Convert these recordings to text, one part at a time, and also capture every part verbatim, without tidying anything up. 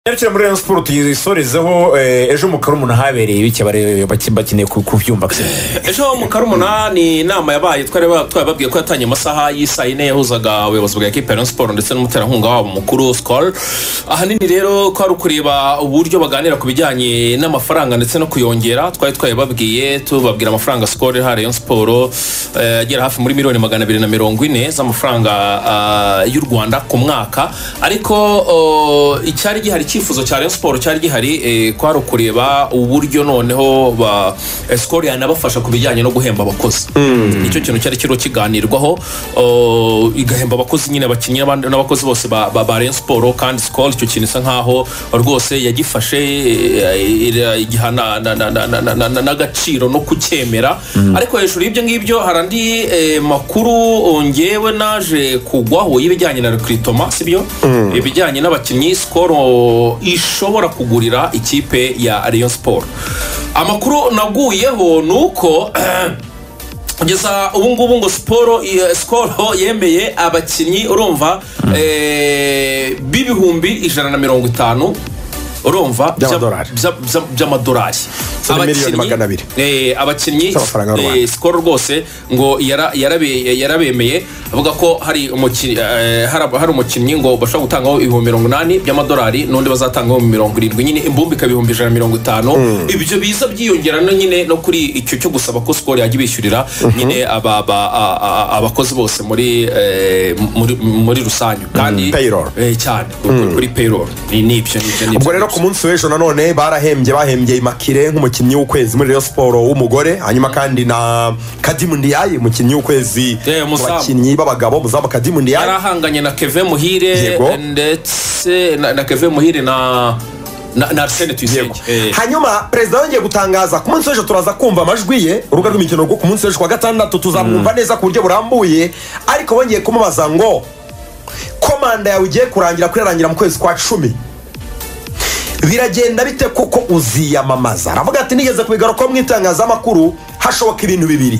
Yarikira muri Rayon Sport yisorezeho ejo mu Karumuna habereye ibiki bare bakineye kuvyumva ejo mu Karumuna ni inama yabaye twari twababwiye ko yatanye amasaha y'isa ine yahuzaga abayobozi bwa equipe Rayon Sport ndetse n'umuterankunga wabo mukuru Skol. Ahanini rero kwari kureba uburyo baganira ku bijyanye n'amafaranga ndetse no kuyongera. Twari twababwiye tubabwira amafaranga Skol ha Rayon Sport agera hafi muri miliyoni magana abiri na mirongo ine z'amafaranga y'u Rwanda ku mwaka, ariko icyari gihari icyifuzo cya Rayon Sport cyari gihari kwari kureba uburyo noneho ba Skol yanabafasha ku bijyanye no guhemba abakozi. Nicyo kintu cyari kiro kiganirwaho, igahemba abakozi nyine abakinnyi n'abakozi bose ba Rayon Sport, kandi Skol icyo kintu isa nkaho rwose yagifashe igihana n'agaciro no kucyemera. Ariko hejuru y'ibyo ngibyo harandi makuru ngewe naje kugwaho y'ibijyanye na recruitment, sibyo ibijyanye n'abakinnyi Skol ishobora kugurira ikipe ya Rayon Sport. Amakuru naguyeho nuko kugeza ubu ngubu ngo Sport Skol yemeye abakinnyi urumva b'ibihumbi ijana na mirongo itanu urumva by'amadolari abakinnyi Skol rwose ngo yarabemeye avuga ko hari umukinnyi ngo bashobora gutangaho ibihumbi mirongo inani by'amadolari n'undi bazatangaho mirongo irindwi, nyine imbumbi ikaba ibihumbi ijana na mirongo itanu. Ibyo biza byiyongera no nyine no kuri icyo cyo gusaba ko Skol yajya bishyurira nyine abakozi bose muri muri rusange kandi cyane kuri payroll. Ni ibyo ubwo rero ku munsi w'ejo nanone barahembye bahembye Imakire nk'umukinnyi w'ukwezi muri Rayon Sport w'umugore, hanyuma kandi na Kadimu Ndiaye umukinnyi w'ukwezi abakinnyi b'abagabo muzaba Kadimu Ndiaye yarahanganye na Keve Muhire ndetse na Keve Muhire na na Arsene Tuyisenge. Hanyuma president yongeye gutangaza ku munsi w'ejo turaza kumva amajwi ye uruga rw'imikino rwo ku munsi w'ejo kwa gatandatu tuzamwumva neza ku buryo burambuye, ariko bongeye kumubaza ngo komanda yawe ugiye kurangira kwirangira mu kwezi kwa cumi biragenda bite kuko uziyamamaza? Aravuga ati nigeze kubigaruka mu itangazamakuru hashoboka ibintu bibiri.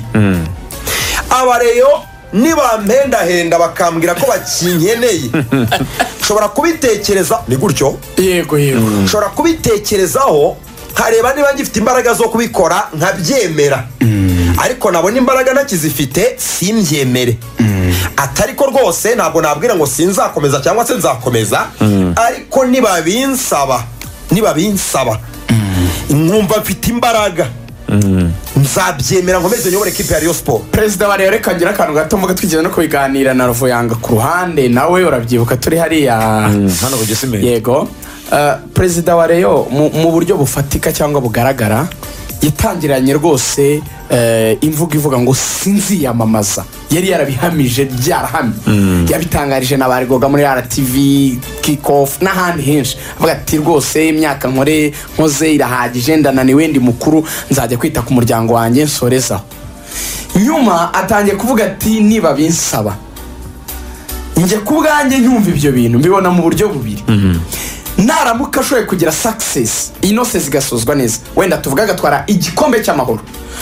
Abareyo nibampendahenda bakambwira ko bakinkeneye ushobora kubitekereza ni gutyo, yego yego ushobora kubitekerezaho nkareba niba ngifite imbaraga zo kubikora nkabyemera, ariko nabona imbaraga nakizifite simbyemere. Atariko rwose ntabwo nabwira ngo sinzakomeza cyangwa se nzakomeza, ariko niba binsaba niba binsaba nkumva mfite imbaraga nzabyemera nkomeze nyobore equipe ya Rayon Sport. President wa Rayon reka ngira akantu gato mvuga twigeze no kubiganira na Rovo yanga ku ruhande, nawe urabyibuka turi hariya hano ku Gisimenti. Yego President wa Rayon mu buryo bufatika cyangwa bugaragara yatangiranye rwose imvugo ivuga ngo sinziyamamaza, yari yarabihamije byarahamye. Yabitangarije n'abarigoga muri R T V kick off n'ahandi henshi avuga ati rwose imyaka nkore nkoze irahagije ndananiwe ndi mukuru nzajya kwita ku muryango wanjye nsoreza. Nyuma atangiye kuvuga ati niba binsaba njye kubwanjye nyumva ibyo bintu mbibona mu buryo bubiri. Naramuka ashoboye kugira success inose zigasozwa neza, wenda tuvuga gatwara igikombe cy'amahoro,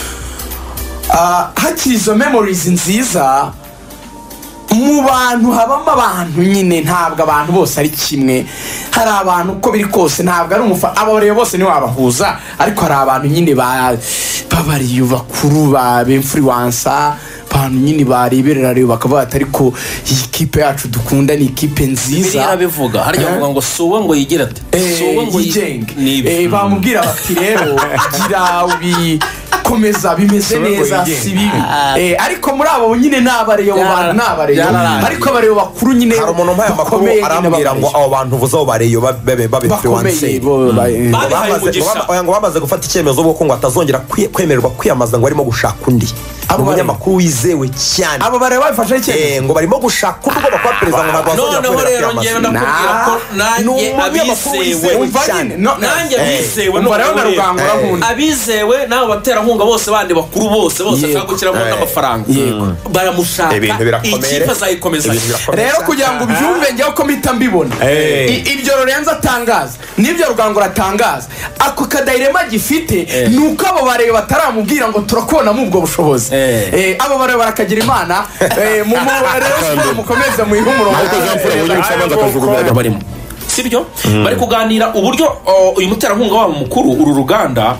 hakiri izo memories nziza mu bantu habamo abantu nyine, ntabwo abantu bose ari kimwe. Hari abantu uko biri kose ntabwo ari umufa abareyo bose ni wabahuza, ariko hari abantu nyine babariyo bakuru ba influencer abantu nyine bareberera rero bakavuga ati ariko iyi kipe yacu dukunda ni ikipe nziza. Yarabivuga harya bavuga ngo suwe ngo yigira ati suwe ngo yigenge, eh bamubwira bati rero gira ubi komeza bimeze neza si bibi, eh ariko muri abo nyine nabareyo abantu nabareyo, ariko abareyo bakuru nyine hari umuntu mpaye amakuru arambwira ngo abo bantu vuzo bareyo babe babe influencer ngo bamaze gufata icyemezo bwo ngo atazongera kwemererwa kwiyamaza ngo arimo gushaka undi. Abo banyamakuru wizewe cyane abo bareyo bafashe icyemezo eh ngo barimo gushaka uko bakwa president ngo ntabwo azongera kwiyamaza. Ko nanjye abizewe cyane nanjye abizewe no bareyo na rugangura nkunda abizewe nabo batera nkunga bose bandi bakuru bose bose ashakukira mu n'amafaranga baramushaka ikipe zayikomeza. Rero kugira ngo ubyumve njyewe ko mpita mbibona ibyo Lorenzo atangaza nibyo rugangura atangaza, ako kadairema gifite nuko abo bareyo bataramubwira ngo turakubona mu ubwo bushobozi. Abo bareyo barakagira Imana mu mu rero mukomeze mu ihumuro barimo sibyo bari kuganira uburyo uyu muterankunga wabo mukuru uru ruganda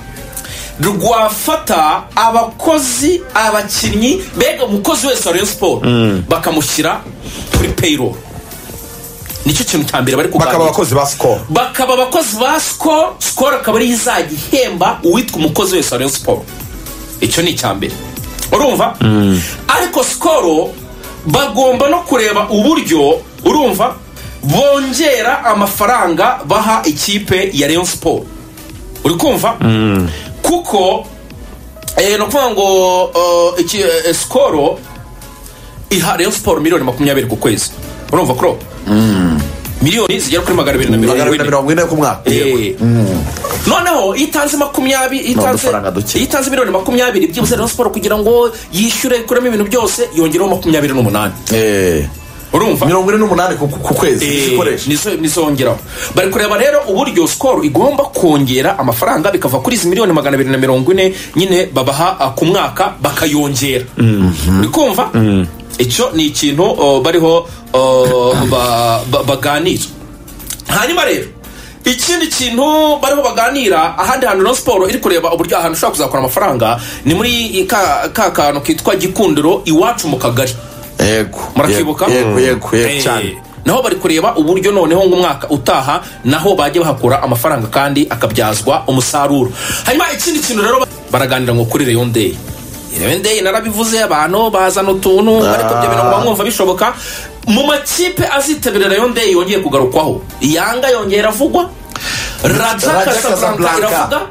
rwafata abakozi abakinnyi mbega umukozi wese wa Rayon Sport bakamushyira kuri payroll. Nicyo kintu cyambere bari kuganira. Bakaba abakozi ba Skol. Bakaba abakozi ba Skol, Skol akaba ari izajya ihemba uwitwa umukozi wese wa Rayon Sport. Icyo ni cyambere. Urumva? Ariko Skol bagomba no kureba uburyo urumva bongera amafaranga baha ikipe ya Rayon Sport. Uri kumva? Kuko eh no kuvuga ngo uh, iki uh, Skol iha Rayon Sport miliyoni makumyabiri ku kwezi. Urumva kro? Mm. Miliyoni zigera kuri magana abiri na mirongo ine ku mwaka. Eh. Noneho itanze makumyabiri itanze itanze miliyoni makumyabiri byibuze Rayon Sport kugira ngo yishyure kuremo ibintu byose yongeraho makumyabiri n'umunani. Eh. Urumva? mirongo ine n'umunani ku kwezi zikoresha. Nizo nizongeraho. Bari kureba rero uburyo Skol igomba kongera amafaranga bikava kuri izi miliyoni magana abiri na mirongo ine nyine babaha ku mwaka bakayongera. Bikumva? Icyo ni ikintu uh, bariho uh, baganira. Hanyuma rero ikindi kintu bariho baganira ahandi hantu Rayon Sport iri kureba uburyo ahantu ushobora kuzakora amafaranga ni muri ka kantu kitwa Gikundiro iwacu mu kagari. Yego. Murakibuka? Yego yego yego cyane. Naho bari kureba uburyo noneho ng'umwaka utaha naho bajye bahakura amafaranga kandi akabyazwa umusaruro. Hanyuma ikindi kintu rero baraganira ngo kuri Rayon Day. Rayon Day narabivuze abantu bazana utuntu ariko byo bintu bamwumva bishoboka mu makipe azitabira Rayon Day yongeye kugarukwaho. Yanga yongera avugwa. Raja Casablanca iravuga.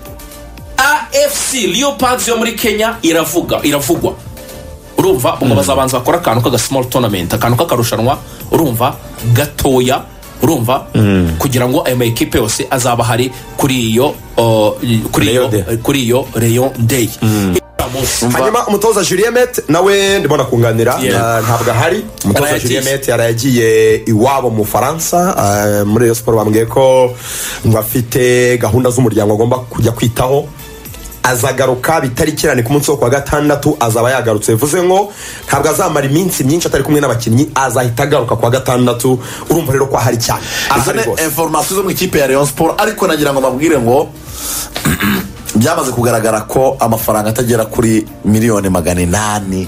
A F C Leopards yo muri Kenya iravuga iravugwa. Urumva ubwo bazabanza bakora akantu ka small tournament akantu kakarushanwa urumva gatoya urumva kugira ngo ayo equipe yose azaba hari kuri iyo kuri iyo kuri iyo Rayon Day. Hanyuma umutoza Julien Met nawe ndibona kunganira ntabwo ahari. Umutoza Julien Met yaragiye iwabo mu Faransa muri Rayon Sport bambwiye ko ngo afite gahunda z'umuryango agomba kujya kwitaho. Azagaruka bitarikirane ku munsi wo kwa gatandatu azaba yagarutse bivuze ngo ntabwo azamara iminsi myinshi atari kumwe n'abakinnyi azahita agaruka kwa gatandatu. Urumva rero ko hari cyane azane information zo mu ikipe ya Rayon Sport ariko nagira ngo mabwire ngo byamaze kugaragara ko amafaranga atagera kuri miliyoni magana inani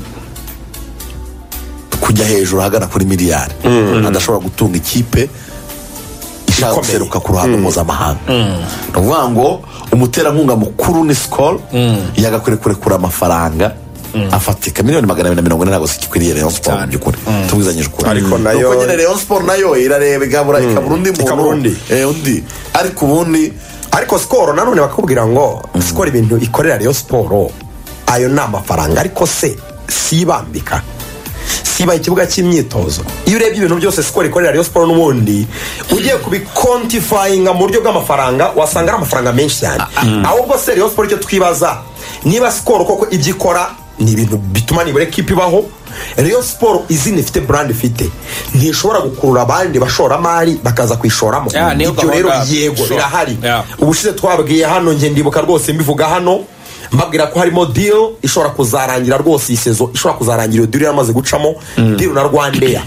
kujya hejuru hagana kuri miliyari adashobora gutunga ikipe ishaka guseruka ku ruhando mpuzamahanga. Ni ukuvuga ngo umuterankunga mukuru ni Skol yagakwiye kurekura amafaranga afatika miliyoni magana abiri na mirongo ine ntabwo zikwiriye Rayon Sport by'ukuri tubwizanyije ukuri. Ariko nayo nuko nyine Rayon Sport nayo irareba igabura ikabura undi muntu eh undi ariko ubundi ariko Skol nanone bakubwira ngo Skol ibintu ikorera Rayon Sport ayo ni amafaranga ariko se sibambika siba ikibuga cy'imyitozo. Iyo urebye ibintu byose Skol ikorera Rayon Sport n'ubundi ugiye kubiquantifyinga mu buryo bw'amafaranga wasanga ari amafaranga menshi cyane. Ahubwo se Rayon Sport icyo twibaza niba Skol koko ibyo ikora ni ibintu bituma nibure equipe ibaho. Rayon Sport izina ifite brand ifite ntishobora gukurura abandi bashoramari bakaza kwishoramo. Ibyo rero yego birahari. Ubushize twabwiye hano nge ndibuka rwose mbivuga hano mbabwira ko harimo deal ishobora kuzarangira rwose iyi sezo ishobora kuzarangira iyo deal yamaze gucamo. Deal na Rwandair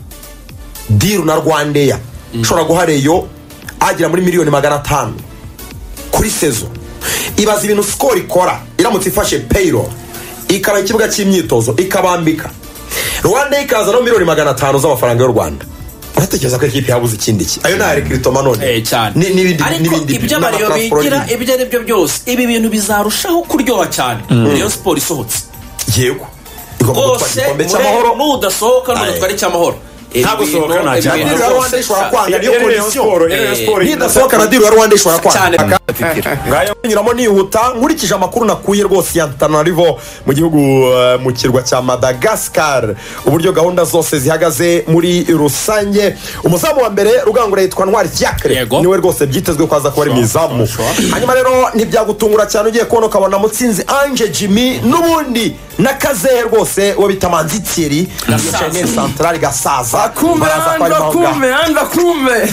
deal na Rwandair ishobora guhareyo agira muri miliyoni magana atanu kuri sezo. Ibaza ibintu Skol ikora iramutse ifashe payroll ikaba ikibuga cy'imyitozo ikabambika Rwandair ikaza no miliyoni magana atanu z'amafaranga y'u Rwanda. Uratekereza ko ikipe yabuze ikindi ki ayo nta recruitment none eh cyane n'ibindi n'ibindi ibyo bariyo bigira ibyo ari byo byose ibi bintu bizarushaho kuryoha cyane Rayon Sport isohotse. Yego rwose n'udasohoka n'utwari cy'amahoro ntabwo sohoka nta cyane Rwanda ishobora kwanga niyo condition nidasohoka na deal Rwanda ishobora kwanga ngayo nyuramo nihuta nkurikije amakuru nakuye rwose ya Tanarivo mu gihugu mu kirwa cya Madagascar uburyo gahunda zose zihagaze muri rusange. Umuzamu wa mbere Rugangura yitwa Ntwari Fiacre niwe rwose byitezwe kwaza kuba ari mizamu. Hanyuma rero ntibyagutungura cyane ugiye kubona ukabona Mutsinzi Ange Jimmy n'ubundi nakaze rwose wo bitamanzi Thierry Gasaza Central Gasaza kumbe anda kumbe anda kumbe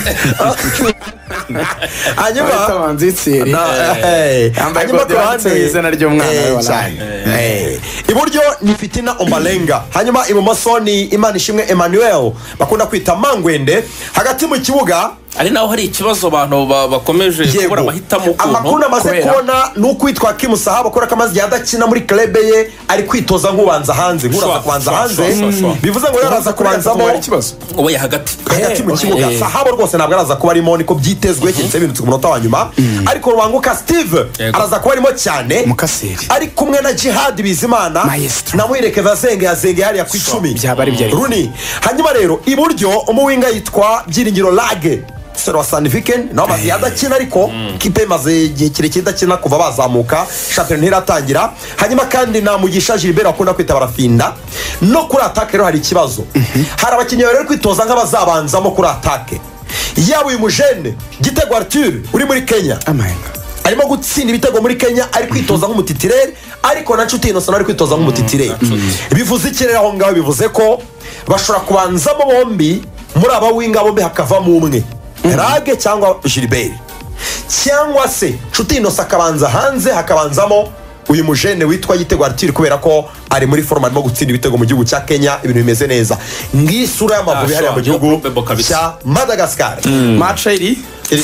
hanyuma bitamanzi Thierry hanyuma kuranze izina ry'umwana wallahi iburyo ni Fitina Ombalenga hanyuma ibumoso ni Imana Ishimwe Emmanuel bakunda kwita Mangwende hagati mu kibuga ari naho hari ikibazo abantu bakomeje kubura amahitamo ukuntu amakuru amaze kubona ni uko witwa Kim Sahaba akora kamazi yadakina muri club ye ari kwitoza nk'ubanza hanze nk'uraza kubanza hanze bivuze ngo yaraza kubanzamo ubaye hagati hagati mu kibuga Sahaba rwose ntabwo araza kuba arimo niko byitezwe kinse binutse ku munota wa nyuma ariko Rubanguka Steve araza kuba arimo cyane ari kumwe na Jihad Bizimana na Muhireke Vazenge yazenge hariya ku icumi Runi hanyuma rero iburyo umuwinga yitwa Byiringiro Lage Sero Sandifiken naho mazi yadakina ariko kipe maze igihe kirekire idakina kuva bazamuka champion ntiratangira hanyuma kandi na Mugisha Gilbert akunda kwita barafinda no kuri attaque rero hari ikibazo hari abakinnyi rero kwitoza nk'abazabanzamo kuri attaque yaba uyu mujene Gitego Arthur uri muri Kenya arimo gutsinda ibitego muri Kenya ari kwitoza nk'umutitirere ariko na Nshuti Innocent ari kwitoza nk'umutitirere bivuze ikirere aho ngaho bivuze ko bashobora kubanzamo bombi muri aba winga bombi hakavamo umwe Rage cyangwa Gilbert cyangwa se Nshuti Innocent akabanza hanze hakabanzamo uyu mujene witwa Gitego Arthur kubera ko ari muri forma arimo gutsinda ibitego mu gihugu cya Kenya ibintu bimeze neza ngisura y'amavubi hariya mu gihugu cya Madagascar match iri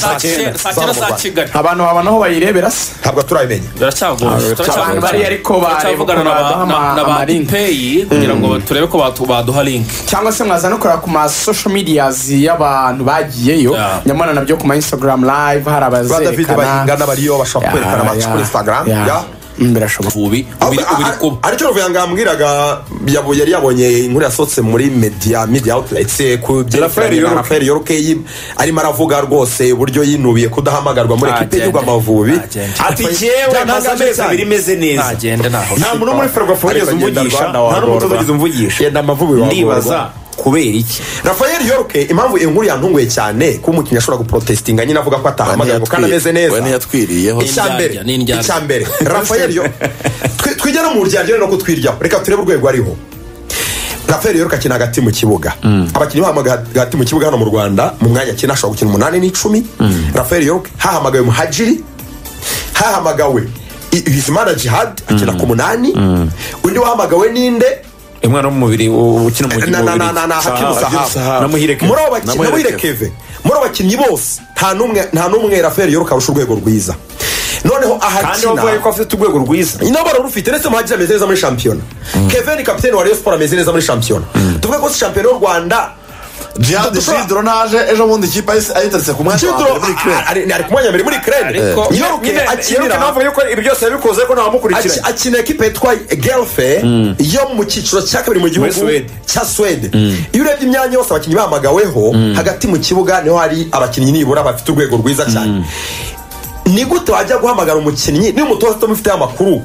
abantu babona aho bayirebera se ntabwo turabimenya biracyagoye abantu bari ariko baravugana na ba pay kugira ngo turebe ko baduha link cyangwa se mwaza no kureba ku ma social medias y'abantu bagiyeyo nyamara nabyo ku ma Instagram live hari abazerekana David bayingana bariyo bashaka kwerekana match kuri Instagram ya birashoboka ubi ubiri kuba aricyo ruvuye ngambwiraga yabuye yari yabonye inkuru yasohotse muri media media outlets ku Rafael Yorke arimo aravuga rwose uburyo yinubiye kudahamagarwa muri equipe y'u Amavubi ati yewe mazameze birimeze neza nta muntu muri Ferwafa wigeze umvugisha nta n'umutoza wigeze umvugisha yenda Amavubi ndibaza kubera iki Rafael Yorke impamvu inkuru yantunguye cyane ko umukinnyi ashobora guprotestinga nyine avuga ko atahamagarwa kandi ameze neza we ntiyatwiriyeho icyambere icyambere Rafael yo twigera mu ryaryo no kutwiryaho reka turebe urwego ariho Rafael Yorke akina hagati mu kibuga abakinnyi bahamagaye hagati mu kibuga hano mu Rwanda mu mwanya akina ashobora gukina umunani n'icumi Rafael Yorke hahamagawe Muhajiri hahamagawe Bizimana Jihad akina ku munani undi wahamagawe ninde umwana w'umubiri ukina mu mubiri na na na na Hakimu Sahaba na Muhireke muri abo bakinnyi na Muhireke muri abakinnyi bose nta numwe nta numwe Rafael Yorke arusha urwego rwiza noneho ahakina kandi bavuye ko afite urwego rwiza inabara rufite ndetse Muhajiri ameze neza muri champion Kevin kapiteni wa Rayon Sport ameze neza muri champion tuvuge ko champion y'u Rwanda Jihad Shidro naje ejo bundi kipe ayiteretse ku mwanya wa muri Ukraine ari ku mwanya mbere muri Ukraine Yorke akinira navuga yuko ibi byose yabikoze ko ntamukurikira akina equipe yitwa Gelfe yo mu cyiciro cya kabiri mu gihugu cya Sweden iyo urebye imyanya yose abakinnyi bahamagaweho hagati mu kibuga niho hari abakinnyi nibura bafite urwego rwiza cyane ni gute wajya guhamagara umukinnyi ni umutoza utamufite amakuru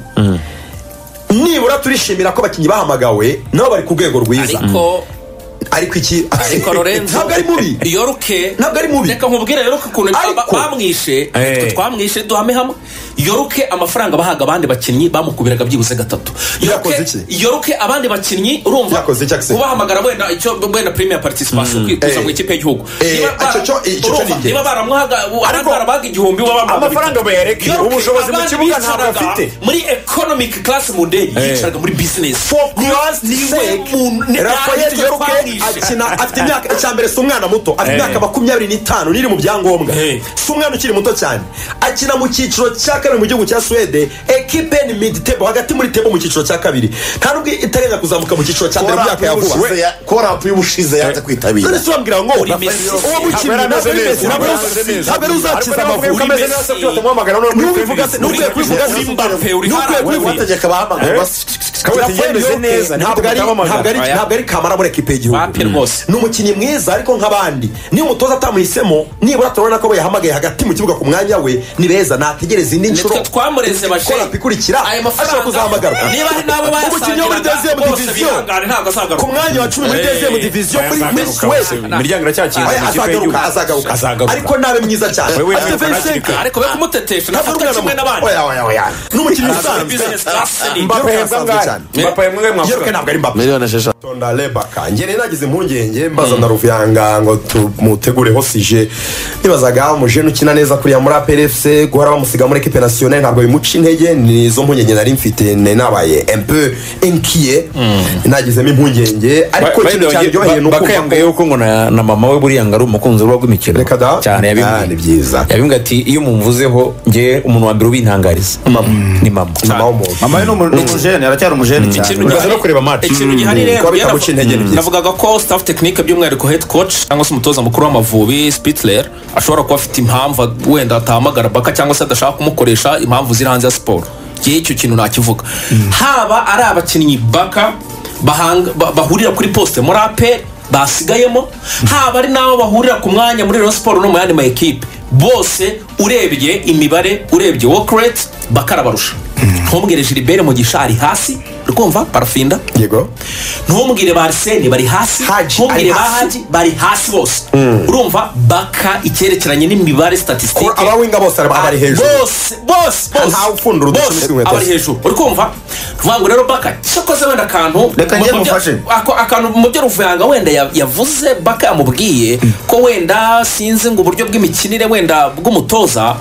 nibura turishimira ko abakinnyi bahamagawe nabo bari ku rwego rwiza ariko iki ariko Lorenzo ntabwo ari mubi Yorke ntabwo ari mubi reka nkubwire Yorke ukuntu bamwishe twamwishe duhame hamwe Yorke amafaranga bahaga abandi bakinnyi bamukubiraga byibuze gatatu Yorke abandi bakinnyi urumva ubahamagara wenda icyo wenda premier participation kwikuza mu ikipe y'igihugu niba baramuhaga barabaga igihumbi amafaranga bayareke ubushobozi mu kibuga ntabwo afite muri economic class mu ndege yicaraga muri business Rafael Yorke akina afite imyaka icyambere si umwana muto afite imyaka makumyabiri n'itanu niri mu byangombwa si umwana ukiri muto cyane akina mu cyiciro cya kabiri mu gihugu cya Sweden equipe ni mid table hagati muri table mu cyiciro cya kabiri nta nubwo iteganya kuzamuka mu cyiciro cya mbere mu myaka ya vuba ko rapu y'ubushize yaje kwitabira none se wambwira ngo uwo mukinnyi ntabwo ntabwo uzakiza Amavubi n'ukwiye kwivuga n'ukwiye kwivuga ntabwo ari kamara muri equipe y'igihugu ni umukinnyi mwiza ariko nk'abandi niyo umutoza atamuhisemo nibura turabona ko yahamagaye hagati mu kibuga ku mwanya we ni beza nategereza indi nshuro twamureze bashe ikurikira ashobora kuzahamagara niba nabo umukinnyi muri deuxième division ku mwanya wa cumi muri deuxième division muri Suède imiryango iracyakinze azagaruka azagaruka ariko nabe mwiza cyane afite vingt-cinq ariko be kumutetesha nafata kimwe n'abandi n'umukinnyi usanzwe Mbappe cyane Mbappe mwe yeruke mwavuga ntabwo ari Mbappe miliyoni esheshatu tonda Rebaka njye nagize impungenge mbaza na Ruvuyanga ngo tumutegureho sije nibazaga umujene ukina neza kuriya muri A P R F C guhora bamusiga muri equipe nationale ntabwo bimuca intege ni izo mpungenge nari mfite nabaye un peu inquiet nagizemo impungenge ariko ikintu cyane ryoheye nuko bakayambwiye yuko ngo na na mama we buriya ngo ari umukunzi w'urw'imikino Reka da. cyane Ah, ni yabimbwiye byiza yabimbwiye ati iyo mumvuzeho nge umuntu wa mbere ubintangariza ni mama mama w'umuntu mama we ni umu- ni umujene aracyari umujene cyane ikintu Ugaza gihari- no kureba match. ikintu gihari rero kuba njye bitaguca intege ni byiza. navugaga ko staff technique by'umwihariko head coach cyangwa se umutoza mukuru w'Amavubi Spitzler ashobora kuba afite impamvu wenda atahamagara Baka cyangwa se adashaka kumukoresha impamvu ziri hanze ya siporo igihe icyo kintu nakivuga haba ari abakinnyi Baka bahanga- ba- bahurira kuri poste muri A P R basigayemo haba ari n'abo bahurira ku mwanya muri Rayon Sport no mu yandi ma equipe bose urebye imibare urebye work rate Baka arabarusha ntumbwire Gilbert Mugisha ari hasi urumva barafinda yego ntumbwire ba Arsene bari hasi Haji, ntumbwire ari ba hasi. Haji bari hasi bose urumva Baka icyerekeranye n'imibare statistique Ko abawinga bose aba- abari hejuru. bose bose bose Ntawe ufundura udushumi bose tw'inkweto abari ze. hejuru uri kumva vuga ngo rero Baka cyakoze wenda akantu Reka mu- njye mu byo- mufashe. ako- akantu mu byo Ruvuyanga wenda ya- yavuze Baka yamubwiye ko wenda sinzi ngo uburyo bw'imikinire wenda bw'umutoza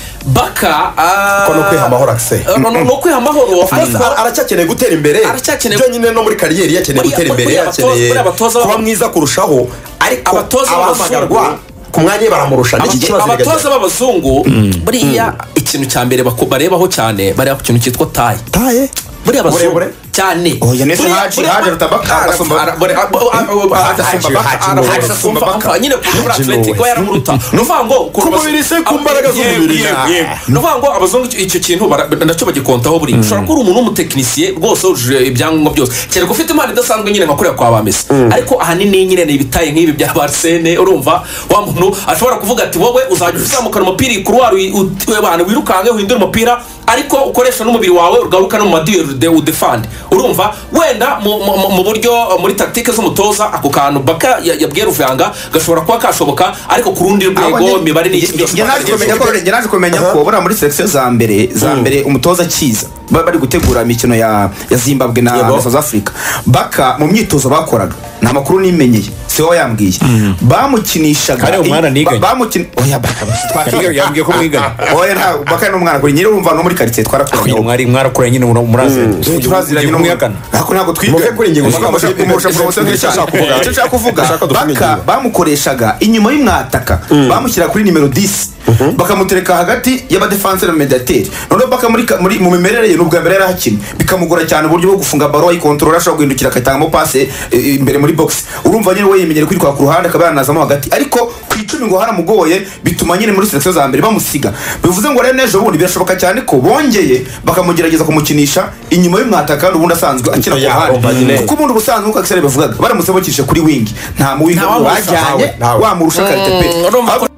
Baka ah, ko no kwiha amahoro akise eh, no- no- no kwiha amahoro Of course, ariko- ara- aracyakeneye gutera imbere Aracyakeneye- byonyine no muri kariyeri yakeneye Buriya- gutera imbere buriya abatoza- yakeneye buriya abatoza kuba b'aba- mwiza kurushaho ariko Abatoza abahamagarwa b'abazungu- ku mwanya we baramurusha n'iki kibazo abatoza b'abazungu buriya ikintu cya mbere bako- barebaho cyane bareba ku kintu cyitwa taye taye buriya abazungu Burebure? cyane Oya, nese Buriya- Haji- buriya- Haji aruta Baka, Ara- agasumba- ara- buri- a- a- a- Haji asumba Baka, Haji ara- ni Haji uwe. asumba Baka. Baka. nyine ku muri Haji ni Atletico uwe. yaramuruta ni ukuvuga ngo Ku mubiri se, ku mbaraga z'umubiri. Yego, yego. ni ukuvuga ngo abazungu icyo- icyo kintu bara- nacyo bagikontaho buriya ushobora kuba uri umuntu w'umutekinisiye rwose wujuje ibyangombwa byose kereka ufite impano idasanzwe nyine nka kuriya kwa ba Messi ariko ahanini nyine ni ibitaye nk'ibi bya Arsene urumva wa muntu ashobora kuvuga ati wowe uzajya uzamukana umupira ikuruwari abantu wirukanke uhindura umupira ariko ukoresha n'umubiri wawe ugaruka no mu madiyeri udefande urumva wenda mu- mu mu buryo muri tactique z'umutoza ako kantu Baka ya- yabwiye Ruvuyanga gashobora kuba kashoboka ariko ku rundi rwego imibare ni iki byose njye naje kumenya ko njye naje kumenya ko buriya muri section za mbere za mbere umutoza akiza bari bari gutegura imikino ya ya Zimbabwe na Yego. na South Africa Baka mu myitozo bakoraga nta makuru nimenyeye si wowe yambwiye bamukinishaga Kare umwana niganye. bamukin oya Baka Yambwiye- yambwiye ko mwigana oya nta Baka ni umwana kuri nyine urumva no muri quartier twarakoranye mwari mwarakoranye nyine murazi turaziranye no mwiyakana ariko ntabwo twiga Muve kuri ingingo Muvuga ngo z'amakipe. kumurusha promotion Icyo nshaka kuvuga. icyo nshaka kuvuga Ndashaka dufunge Baka ingingo. bamukoreshaga inyuma y'umwataka bamushyira kuri nimero dix bakamutereka hagati y'abadefanseri na mediateri noneho Baka muri ka- muri mu mimerere ye n'ubwa mbere yarahakina bikamugora cyane uburyo bwo gufunga baro ayikontorora ashobora guhindukira akayitangamo pase eh, imbere muri box urumva nyine we yimenyere kwitwara ku ruhande akaba yanazamo hagati ariko ku icumi ngo haramugoye bituma nyine muri selection za mbere bamusiga bivuze ngo rero n'ejo bundi birashoboka cyane ko bongeye bakamugerageza kumukinisha inyuma y'umwataka kandi ubundi asanzwe akina ku Ya, umva ruhande nyine. kuko ubundi ubusanzwe nk'uko Akiseri babivugaga baramutse bakishe kuri wingi nta muwinga Nta wamurusa, bajyanye ntawe, ntawe. wamurusha karite pe urumva ko